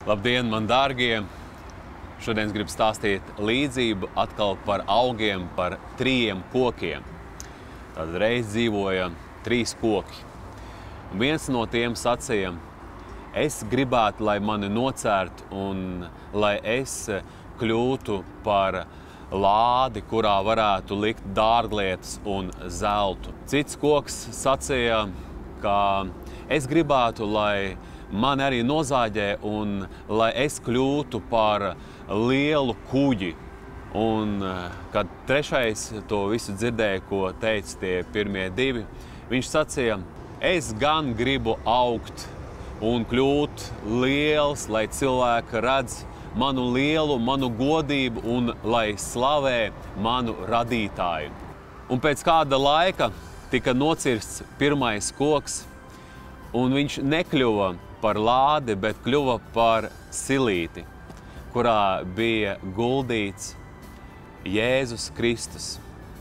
Labdien, man dārgie! Šodien es gribu stāstīt līdzību atkal par augiem, par 3 kokiem. Tad reiz dzīvoja 3 koki. Un viens no tiem sacīja: es gribētu, lai mani nocērt un lai es kļūtu par lādi, kurā varētu likt dārglietas un zeltu. Cits koks sacīja, ka es gribētu, lai mani arī nozāģē un lai es kļūtu par lielu kuģi. Un kad trešais to visu dzirdēja, ko teica tie pirmie 2, viņš sacīja: es gan gribu augt un kļūt liels, lai cilvēki redz manu lielu, manu godību un lai slavē manu radītāju. Un pēc kāda laika tika nocirsts pirmais koks, un viņš nekļuva par lādi, bet kļuva par silīti, kurā bija guldīts Jēzus Kristus.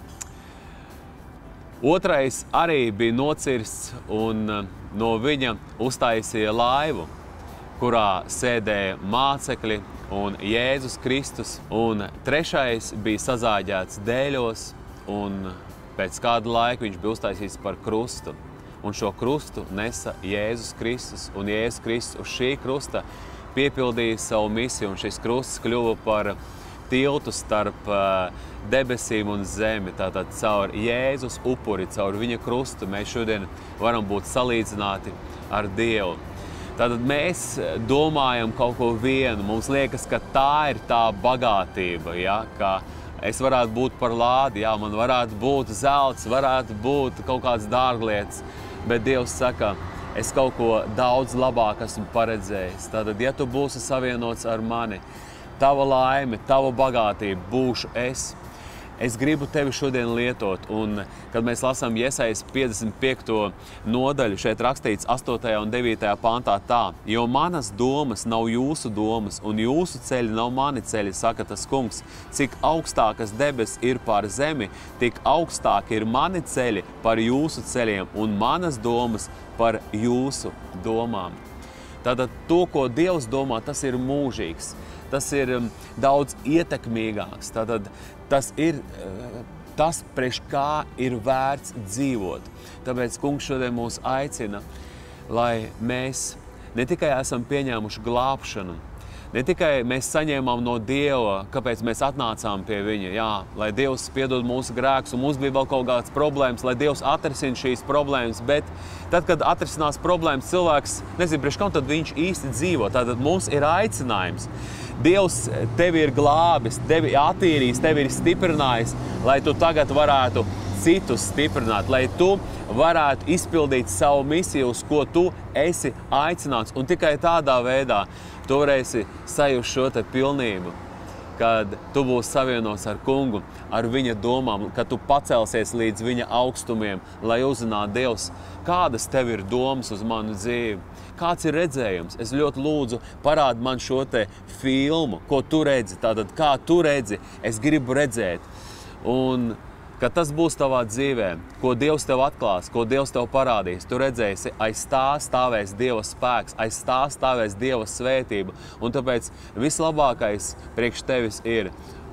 Otrais arī bija nocirsts un no viņa uztaisīja laivu, kurā sēdēja mācekļi un Jēzus Kristus. Un trešais bija sazāģēts dēļos, un pēc kāda laika viņš bija uztaisīts par krustu. Un šo krustu nesa Jēzus Kristus, un Jēzus Kristus uz šī krusta piepildīja savu misiju, un šis krusts kļuva par tiltu starp debesīm un zemi. Tātad caur Jēzus upuri, caur viņa krustu mēs šodien varam būt salīdzināti ar Dievu. Tātad mēs domājam kaut ko vienu, mums liekas, ka tā ir tā bagātība, ja? Ka es varētu būt par lādi, jā, man varētu būt zelts, varētu būt kaut kāds dārglietas, bet Dievs saka, es kaut ko daudz labāk esmu paredzējis. Tātad, ja tu būsi savienots ar mani, tava laime, tava bagātība būšu es. Es gribu tevi šodien lietot, un kad mēs lasām Jesajas 55. nodaļu, šeit rakstīts 8. un 9. pantā tā: jo manas domas nav jūsu domas, un jūsu ceļi nav mani ceļi, saka tas kungs. Cik augstākas debes ir pār zemi, tik augstāk ir mani ceļi par jūsu ceļiem, un manas domas par jūsu domām. Tātad to, ko Dievs domā, tas ir mūžīgs. Tas ir daudz ietekmīgāks. Tātad tas ir tas, priekš kā ir vērts dzīvot. Tāpēc kungs šodien mūs aicina, lai mēs ne tikai esam pieņēmuši glābšanu, ne tikai mēs saņēmām no Dieva, kāpēc mēs atnācām pie viņa, jā, lai Dievs piedod mūsu grēkus, un mums bija vēl kaut kādas problēmas, lai Dievs atrisina šīs problēmas, bet tad, kad atrisinās problēmas, cilvēks nezinu, priekš kam tad viņš īsti dzīvo. Tātad mums ir aicinājums. Dievs tevi ir glābis, tevi attīrījis, tevi ir stiprinājis, lai tu tagad varētu citus stiprināt, lai tu varētu izpildīt savu misiju, uz ko tu esi aicināts. Un tikai tādā veidā tu varēsi sajust šo te pilnību, kad tu būsi savienots ar kungu, ar viņa domām, kad tu pacelsies līdz viņa augstumiem, lai uzzinātu Dievs, kādas tev ir domas uz manu dzīvi. Kāds ir redzējums? Es ļoti lūdzu, parādi man šo te filmu, ko tu redzi. Tātad, kā tu redzi, es gribu redzēt. Un, kad tas būs tavā dzīvē, ko Dievs tev atklās, ko Dievs tev parādīs, tu redzēsi, aiz tā stāvēs Dieva spēks, aiz tā stāvēs Dieva svētība. Un tāpēc vislabākais priekš tevis ir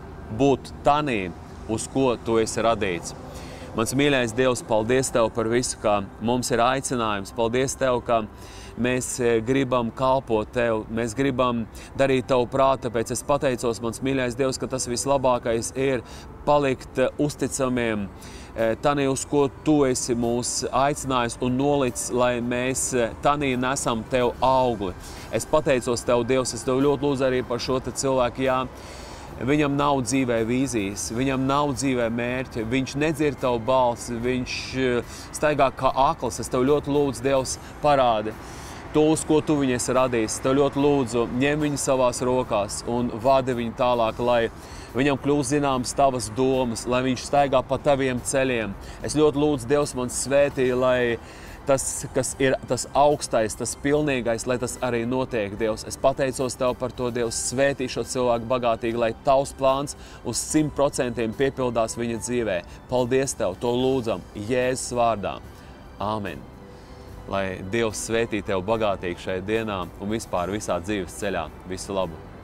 būt tanī, uz ko tu esi radīts. Mans mīļais Dievs, paldies Tev par visu, kā mums ir aicinājums. Paldies Tev, ka mēs gribam kalpot Tev, mēs gribam darīt Tavu prātu, tāpēc es pateicos, mans mīļais Dievs, ka tas vislabākais ir palikt uzticamiem tanī, uz ko Tu esi mūs aicinājis un nolicis, lai mēs tanī nesam Tev augli. Es pateicos Tev, Dievs, es Tev ļoti lūdzu arī par šo te cilvēku, jā. Viņam nav dzīvē vīzijas, viņam nav dzīvē mērķa, viņš nedzird Tavu balsi, viņš staigā kā akls. Es Tev ļoti lūdzu, Dievs, parādi to, uz ko Tu viņu esi radījis. Tev ļoti lūdzu, ņem viņu savās rokās un vadi viņu tālāk, lai viņam kļūst zināmas Tavas domas, lai viņš staigā pa Taviem ceļiem. Es ļoti lūdzu, Dievs, man svētī, lai tas, kas ir tas augstais, tas pilnīgais, lai tas arī notiek, Dievs. Es pateicos Tev par to, Dievs, svētī šo cilvēku bagātīgi, lai Tavs plāns uz 100% piepildās viņa dzīvē. Paldies Tev, to lūdzam Jēzus vārdā. Āmen. Lai Dievs svētī tev bagātīgi šajā dienā un vispār visā dzīves ceļā. Visu labu!